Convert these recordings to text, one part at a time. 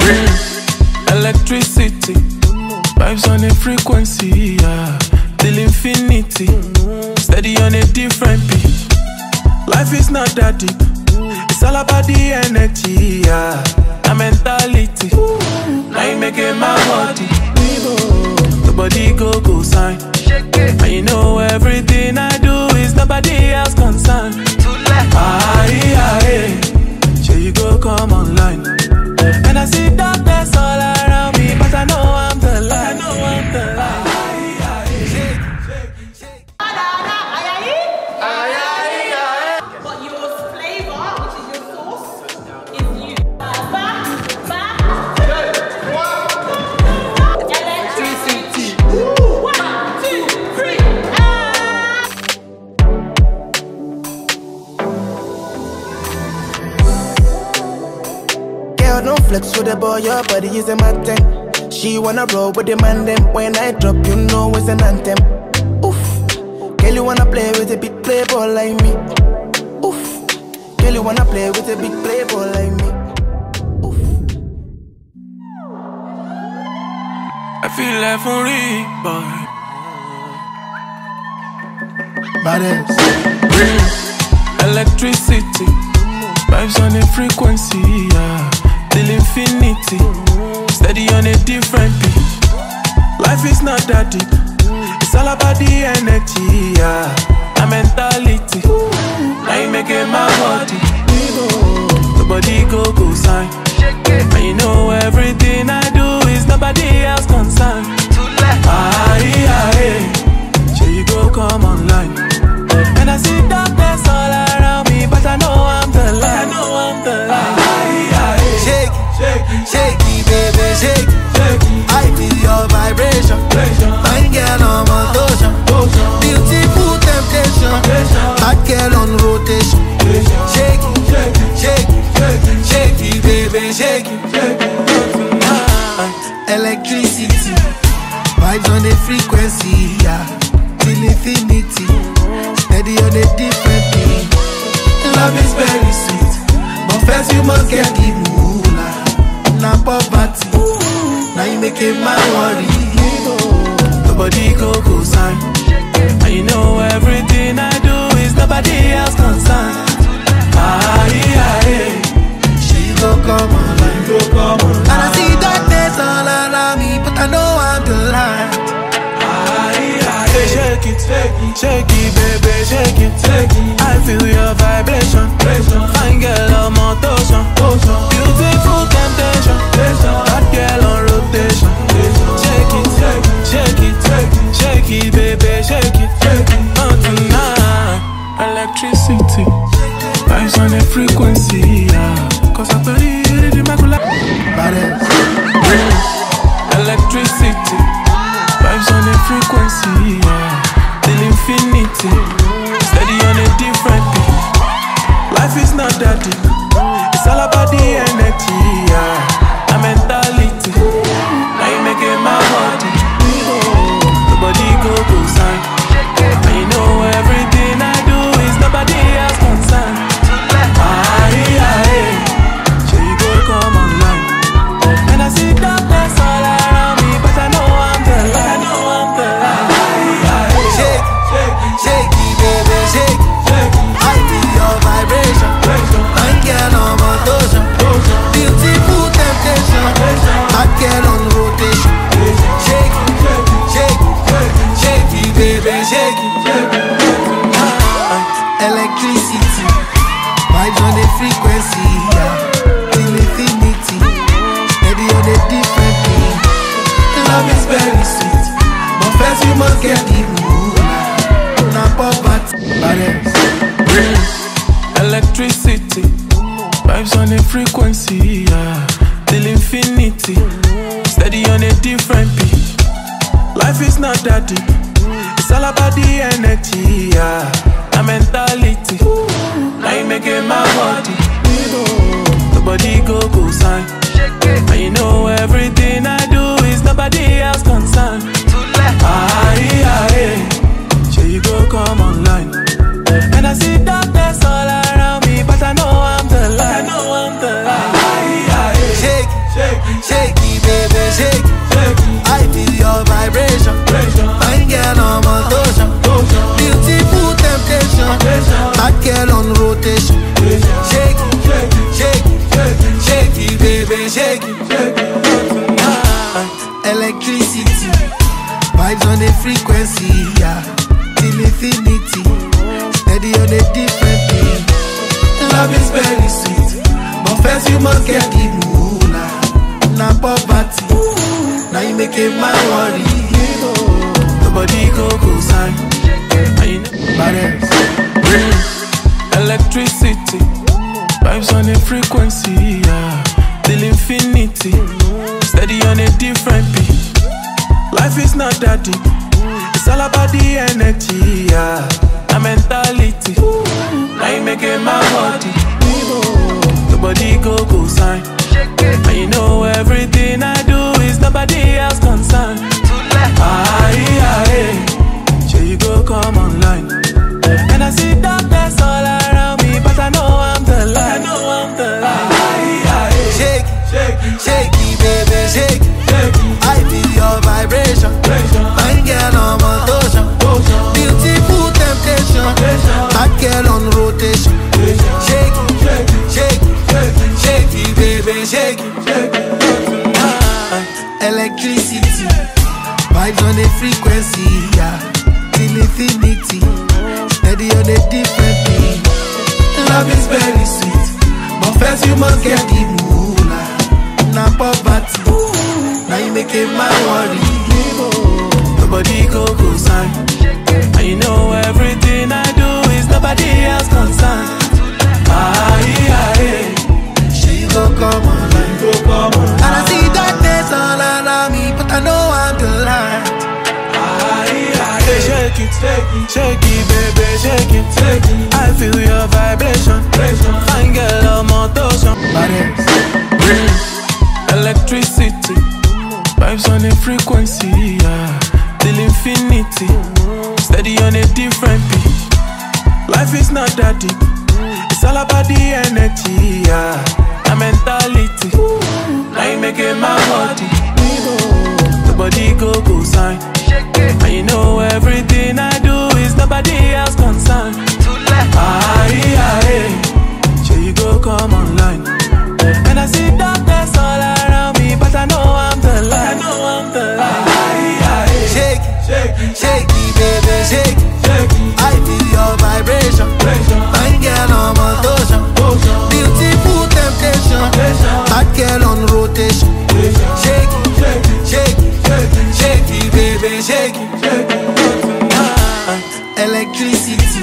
Electricity, vibes on a frequency, yeah. Till infinity, steady on a different beat. Life is not that deep, it's all about the energy, yeah. The mentality, now you making my body. The body go sign, and you know everything I do is nobody else concerned. Sure you go come online, and I see darkness all around me, but I know I'm the light. But your flavor, which is your sauce, is you. Electricity. 1, 2, 3. Girl, don't flex with the boy, your body is a matter. She wanna roll with the man them. When I drop, you know it's an anthem. Oof. Girl, you wanna play with a big playboy like me. Oof. Girl, you wanna play with a big playboy like me. Oof. I feel like for real, boy. Badass. Electricity, vibes on a frequency, yeah. Till infinity, steady on a different beat. Life is not that deep, it's all about the energy, yeah. The mentality, now you making my body. The body go sign, and you know everything I do is nobody else concerned. Sure you go come online, and I see darkness all around me, but I know I'm the light. Shake it, baby, shake it. I feel your vibration. Fine girl on motion. Beautiful temptation. Hot girl on rotation. Shake it, baby, shake it. Electricity, vibes on the frequency, yeah. Till infinity, steady on a different beat. Love is very sweet, but first you must get the moolah. Na poverty, now you making my worry. The body go sign, and you know everything I do is nobody else concerned. She go come online, and I see darkness all around me, but I know I'm the light. Shake it, baby, shake it. I feel your vibration. Fine girl on motion. Beautiful temptation. Hot girl on rotation. Shake it, baby, shake it. On tonight, electricity, vibes on a frequency, yeah. 'Cause I'm very immaculate. Electricity, vibes on a frequency, yeah. Till infinity, steady on a different beat. Life is not that deep, it's all about the energy, yeah. The mentality, now you making my body. The body go sign, and you know everything I do is nobody else concerned. Sure you go come online, and I see darkness all around me, but I know I'm the light. Shake it, baby, shake it. I feel your vibration. Fine girl on motion. Beautiful temptation. Hot girl on rotation. Shake it, baby, shake it. Electricity, vibes on the frequency, yeah. Till infinity, steady on a different beat. Love is very sweet, but first you must get the moolah. Na poverty, badass. Electricity, vibes on a frequency, yeah. Till infinity, steady on a different beat. Life is not that deep, it's all about the energy, yeah. The mentality, now you making my body. The body go sign, and you know everything I do is nobody else concerned. Sure you go come online, and I see darkness all around me, but I know I'm the light. Shake it, baby, shake it. I feel your vibration. Fine girl on motion. Beautiful temptation. Hot girl on rotation. Shake it, shake it, shake it, baby, shake it. Electricity, vibes on the frequency, yeah. Till infinity, steady on a different beat. Love is very sweet, but first you must get the moolah. Now poverty, now you make it my worry. Nobody go sign. Electricity, vibes on a frequency, yeah. Till infinity, steady on a different beat. Life is not that deep, it's all about the energy, yeah. The mentality, now you make it my body. Nobody go sign. And you know everything I do is nobody else concerned. Sure you go come online. And I see darkness all around me, but I know I'm the light. Shake it, shake it, baby, shake it. I feel your vibration. Fine girl on motion. Beautiful temptation. Hot girl on rotation. Shake it, shake it, shake it, baby, shake it. Electricity, vibes on the frequency, yeah. Till infinity, steady on a different beat. Love is very sweet, but first you must get the moolah. Now poverty, now you make it my worry. Nobody go sign. And you know everything I do is nobody else concerned. Sure you go come online. And I see darkness all around me, but I know I'm the light. Shake it, shake it, baby, shake it. I feel your vibration. Fine girl on motion. Electricity, vibes on a frequency, yeah. Till infinity, steady on a different beat. Life is not that deep, it's all about the energy, yeah. The mentality, now you make it my body. Nobody go sign. And you know everything I do is nobody else concerned. Sure you go come online. And I see darkness all around me, but I know I'm the light. Shake it, shake it, baby, shake it. I feel your vibration. Fine girl on motion. Beautiful temptation. Hot girl on rotation. Shake it, shake it, shake it, baby, shake it. Electricity,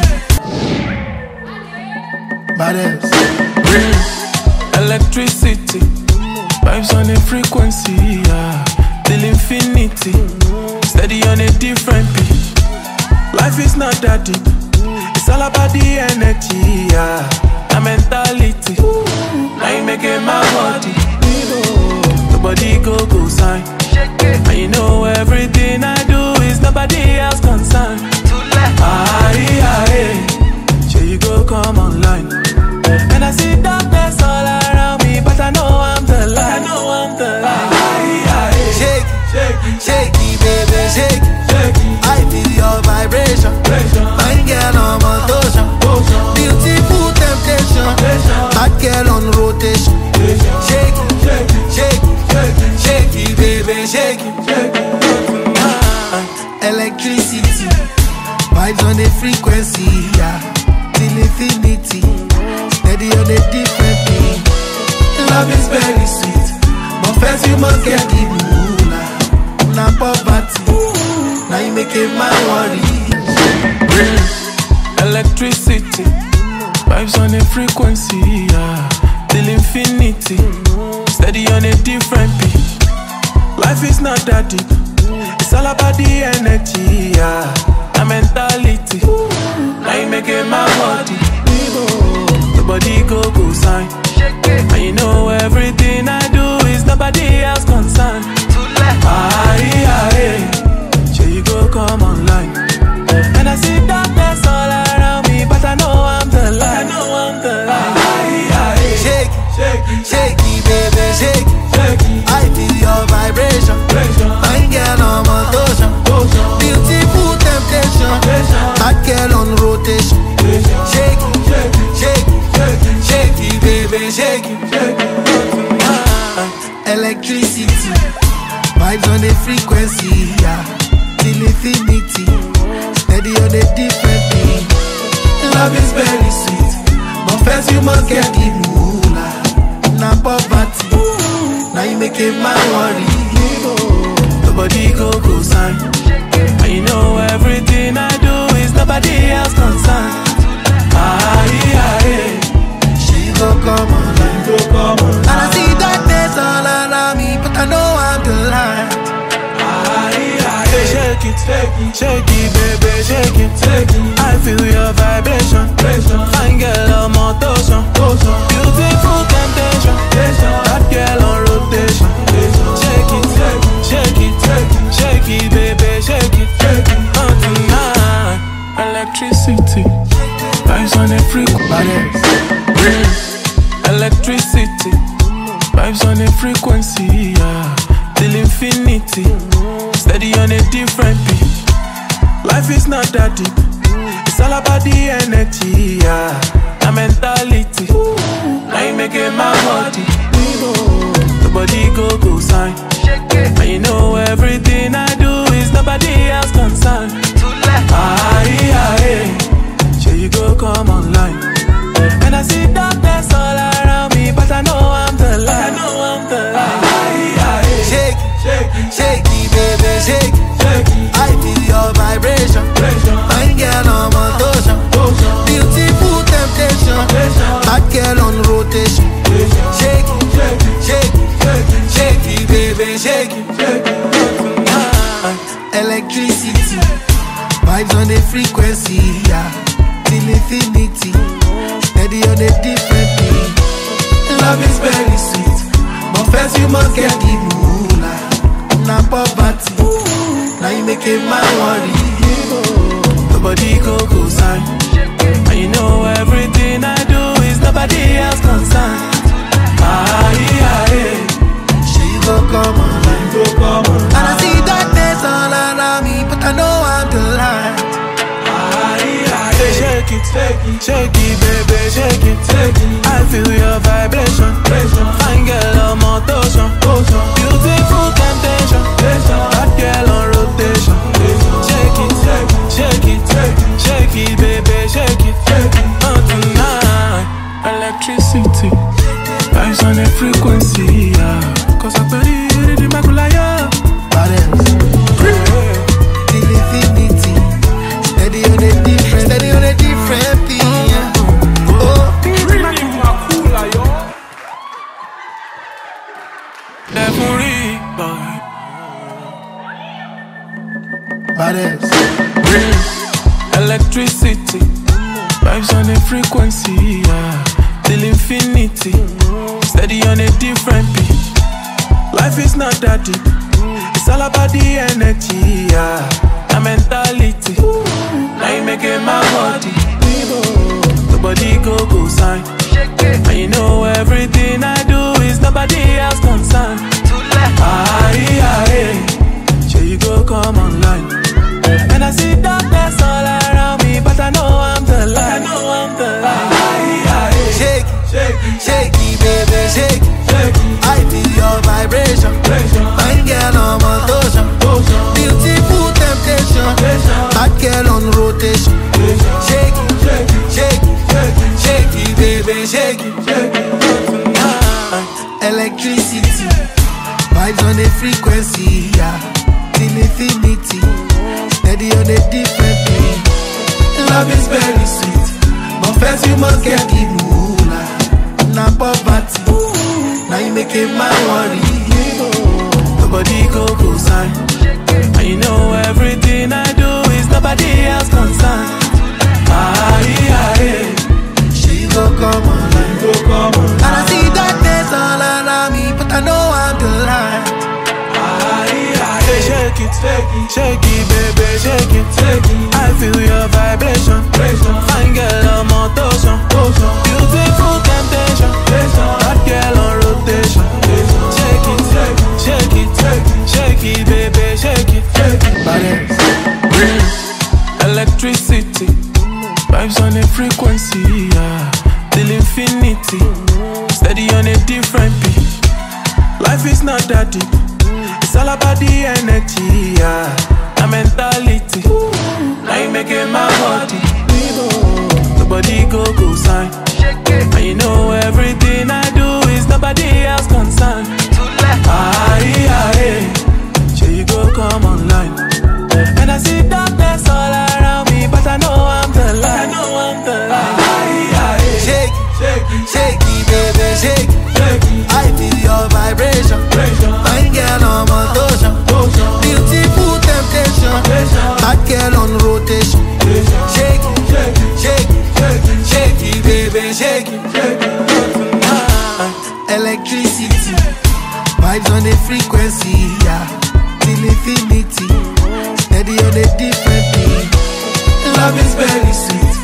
baddest. Electricity, vibes on a frequency, yeah. Till infinity, steady on a different beat. Life is not that deep, it's all about the energy, yeah. The mentality, now you make it my body. Nobody go sign. And you know everything I do is nobody else concerned. Sure you go come online. And I see darkness all around me, but I know I'm the light. Shake it, shake it, baby, shake it. I feel your vibration. Fine girl on motion. Beautiful temptation. Hot girl on rotation. Shake it, shake it, shake it, baby, shake it. Electricity, vibes on the frequency, yeah. Till infinity, steady on a different beat. Love is very sweet, but first you must get the moolah. Now poverty, now you make it my worry. Electricity, vibes on a frequency, yeah. Till infinity, steady on a different beat. Life is not that deep, it's all about the energy, yeah. The mentality, now you make it my body. Nobody go sign. And you know everything I do is nobody else concerned. Sure you go come online. And I see darkness all around me, but I know I'm the light. Shake it, shake it, baby, shake it. I feel Electricity, vibes on the frequency, yeah. Till infinity, steady on a different beat. Love is very sweet, but first you must get the moolah. Na poverty, now you make it my worry. Nobody go sign, and you know everything I do is nobody else concerned. She go come online, and I see darkness all around me, but I know I'm the light. Shake it, shake it, baby, shake it. I feel your vibration. Fine girl on motion, beautiful temptation. That girl on rotation. Shake it, shake it, shake it, baby, shake it. Tonight, electricity, vibes on the frequency. Electricity, vibes on the frequency, yeah. Till infinity, steady on a different beat. Life is not that deep, it's all about the energy, yeah. The mentality, now you make it my body. Nobody go sign, and you know everything I do is nobody else concerned. Sure you go come online, and I see darkness all around me, but I know I'm the light. Shake it, shake it, baby, shake it. I feel your vibration. Fine girl on motion, beautiful temptation. Hot girl on rotation. Shake it, shake it, shake it, baby, shake it. Electricity, vibes on the frequency, yeah. Till infinity, steady on a different beat. Love is very sweet, but first you must get the moolah. Na poverty, now you make it my worry. Nobody go sign, and you know everything I do is nobody else concerned. She go come online, and I see darkness all around me, but I know I'm the light. Shake it, shake it, baby, shake it. I feel your vibration. Fine girl on motion, beautiful temptation. That girl on rotation. Shake it, shake it, shake it, baby, shake it. Tonight, electricity, vibes on the frequency, yeah. Cause I believe in the Makulaya. Till infinity, steady on a different beat, yeah. Every boy. Electricity, vibes on a frequency, yeah. Till infinity, steady on a different beat. Life is not that deep, it's all about the energy, yeah. The mentality, now you make it my body. Nobody go sign, and you know everything I do is nobody else concerned. Sure you go come online, and I see darkness all around me, but I know I'm the light. Shake it, shake it, baby, shake it. I feel your vibration. Fine girl on motion, beautiful temptation. Hot girl on rotation. Shake it, shake it, shake it, baby, shake it. Electricity, vibes on the frequency, yeah. Till infinity, steady on a different beat. Love is very sweet, but first you must get the moolah. Na poverty, now you make it my worry. Nobody go sign, and you know everything I do is nobody else concerned. She go come online, and I see darkness all around me, but I know I'm the light. Shake it, shake it, baby, shake it. I feel your vibration. Fine girl on motion, beautiful temptation. That girl on rotation. Shake it, shake it, shake it, baby, shake it. Electricity, vibes on a frequency, yeah. Till infinity, steady on a different beat. Life Life is not that deep. It's all about the energy, yeah. The mentality. Now you making my body. Nobody go sign. And you know everything I do is nobody else concerned. Sure you go come online. And I see darkness all around me, but I know I'm the light. Shake, shake it, baby, shake it. I feel your vibration. Fine girl on motion. Beautiful temptation. Hot girl on rotation. Shake it, shake it, shake it, baby, shake it. Electricity, vibes on a frequency, yeah. Till infinity, steady on a different beat. Love is very sweet.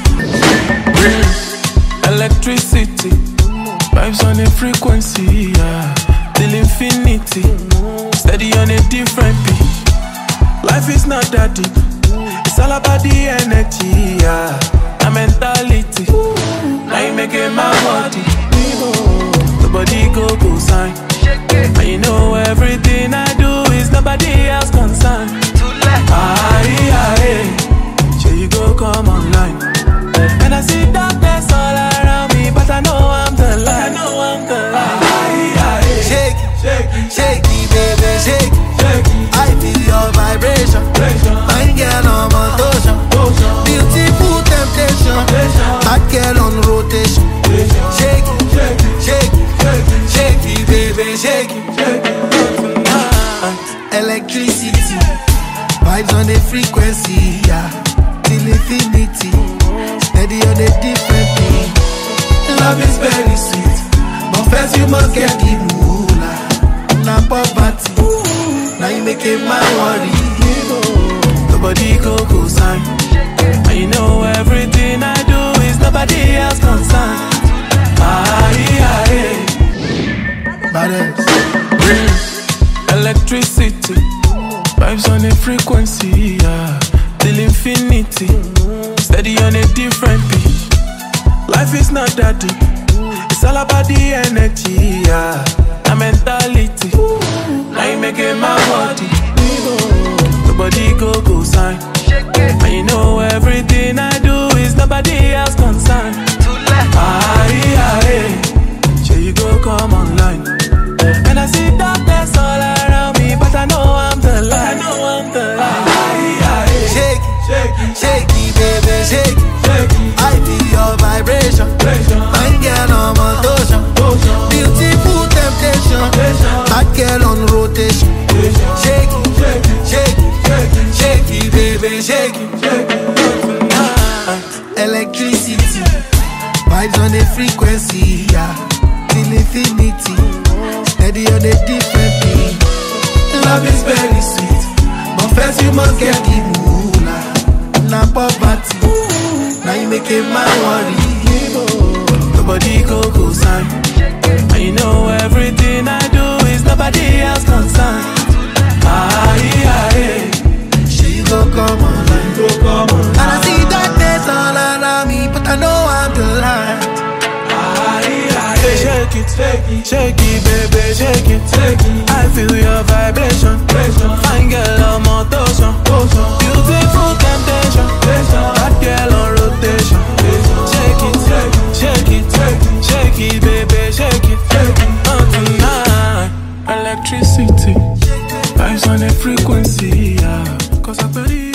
Electricity, vibes on a frequency, yeah. Till infinity, steady on a different beat. Life is not that deep. It's all about the energy, yeah. The mentality. Now you making my body. Nobody go sign. And you know everything I do is nobody else concerned. Sure you go come online. And I see darkness all around me, but I know I'm the light. Shake it, shake it, baby, shake it. I feel your vibration. Fine girl on motion. Beautiful temptation. Hot girl on rotation. Shake it, shake it, shake it, baby, shake it. Electricity, vibes on a frequency, yeah. Till infinity, steady on a different beat. Love is very sweet, but first you must get the moolah. Now poverty, now you making my worry. Nobody go sign. And you know everything I do is nobody else concerned. Electricity, vibes on a frequency, yeah. Till infinity, steady on a different beat. Life is not that deep. It's all about the energy, yeah. The mentality. Now you making my body. Nobody go sign. And you know everything I do is nobody else concerned. Sure you go come online. And I see darkness all around me, but I know I'm the light. Shake it, shake it, baby, shake it. I feel your vibration. Fine girl on motion. Beautiful temptation. Hot girl on rotation. Shake it, shake it, shake it, baby, shake it. Electricity, vibes on a frequency, yeah. Till infinity, steady on a different beat. Love is very sweet, but first you must get the moolah. Now poverty, now you making my worry. Nobody go sign. And you know everything I do is nobody else concerned. She go come online, and I see darkness all around me, but I know I'm the light. Shake it, baby, shake it. I feel your vibration. Fine girl on motion. Beautiful temptation. Hot girl on rotation. Shake it, baby, shake it. Tonight, electricity, vibes on a frequency, yeah. 'Cause I believe